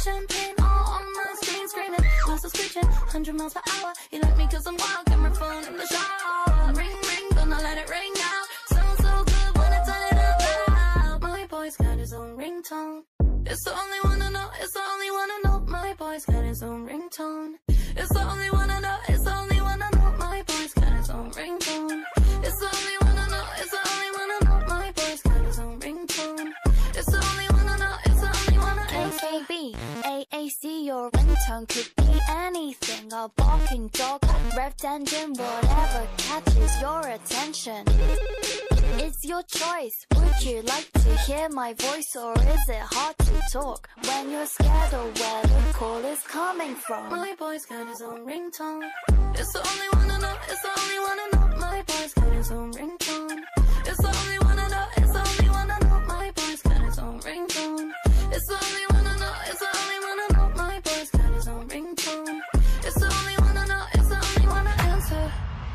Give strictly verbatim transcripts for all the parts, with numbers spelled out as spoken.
champagne all on my screen, screaming, glasses screeching, hundred miles per hour. You like me cause I'm wild, got my phone in the shower. Ring, ring, gonna let it ring out. Sounds so good when I turn it up loud. My boy's got his own ringtone. It's the only one I know, it's the only one I know. My boy's got his own ringtone. It's the only one I know, it's the only one I know. My boy's got his own ringtone. It's the only one I know, it's the only one I know. My boy's got his own ringtone. It's the only one I know, it's the only one I know. A K B, A A C, your ringtone could be anything. A barking dog, revved engine, whatever catches your attention. It's your choice. Would you like to hear my voice, or is it hard to talk when you're scared of where the call is coming from? My boy's got his own ringtone. It's the only one I know, it's the only one I know. My boy's got his own ringtone. It's the only one I know, it's the only one I know. My boy's got his own ringtone. It's the only one I know, it's the only one I know. My boy's got his own ringtone. It's the only one I know, it's the only one I answer.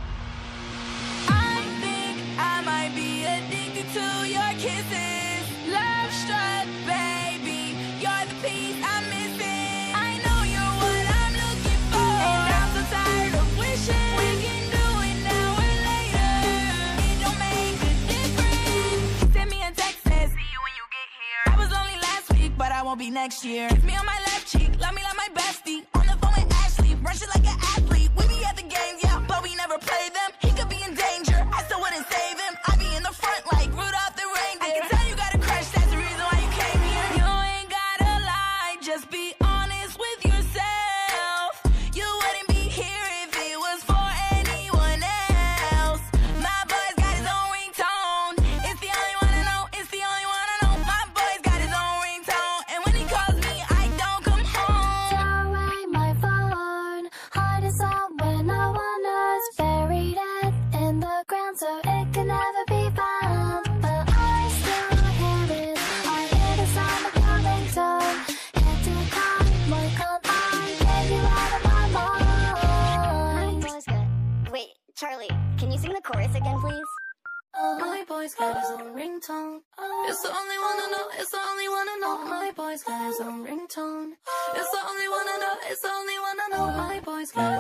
I think I might be addicted to your kisses. Love struck, baby, you're the piece I'm missing. I know you're what I'm looking for, and I'm so tired of wishing we can do it now or later. It don't make a difference. Send me a text, says see you when you get here. I was only last week, but I won't be next year. Kiss me on my left cheek, love me like my bestie. On the phone with Ashley, rush it like an athlete. We be at the games, yeah, but we never play them. He could be in danger, I still wouldn't save him. I be in the front like Rudolph the reindeer. I can tell you got a crush, that's the reason why you came here. You ain't gotta lie, just be honest with yourself. You wouldn't be here if it was for anyone else. My boy's got his own ringtone. It's the only one I know, it's the only one I know. My boy's got his own ringtone, and when he calls me, I don't come home. Throw away my phone, hide it somewhere no one knows. Buried it in the ground so it can never be found. But I still hear it, I hear the sound of your ringtone. Hit to call, why can't I get you out of my mind? That was good. Wait, Charlie, can you sing the chorus again, please? My boy's got his own ringtone. It's the only one I know, it's the only one I know. My boy's got his own ringtone. It's the only one I know, it's the only one I know. My boy's got